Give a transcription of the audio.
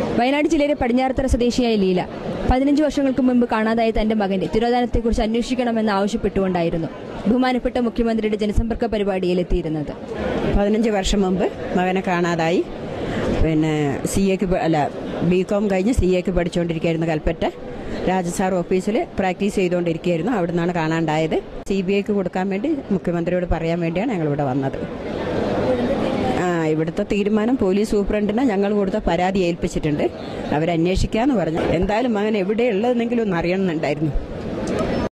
വയനാട് ജില്ലയിലെ പടിഞ്ഞാറത്തറ സ്വദേശിയായ ലീല 15 വർഷങ്ങൾക്ക് മുമ്പ് കാണാതായ തന്റെ മകന്റെ തിരോധാനത്തെക്കുറിച്ച് അന്വേഷിക്കണമെന്ന് ആവശ്യപ്പെട്ടുകൊണ്ടായിരുന്നു ബഹുമാനപ്പെട്ട മുഖ്യമന്ത്രിയുടെ ജനസമ്പർക്ക പരിപാടിയിൽ എത്തിയിരുന്നത്. 15 വർഷം മുമ്പ് മകനെ കാണാതായി. പിന്നെ BCom കഴിഞ്ഞ് CA പഠിച്ചുകൊണ്ടിരിക്കുകയായിരുന്നു. കൽപ്പറ്റ രാജസാർ ഓഫീസിൽ പ്രാക്ടീസ് ചെയ്തുകൊണ്ടിരിക്കുകയായിരുന്നു. അവിടെ നിന്നാണ് കാണാണ്ടായത്. CBIക്ക് കൊടുക്കാൻ വേണ്ടി മുഖ്യമന്ത്രിയോട് പറയാൻ വേണ്ടിയാണ് ഞങ്ങളിവിടെ വന്നത്. ഇവിടുത്തെ തീരുമാനം പോലീസ് സൂപ്രണ്ടിനെ ഞങ്ങൾ കൊടുത്ത പരാതി ഏൽപ്പിച്ചിട്ടുണ്ട്. അവരന്വേഷിക്കാമെന്ന് പറഞ്ഞു. എന്തായാലും മകൻ എവിടെയുള്ളതെന്നെങ്കിലും ഒന്ന് അറിയണമെന്നുണ്ടായിരുന്നു.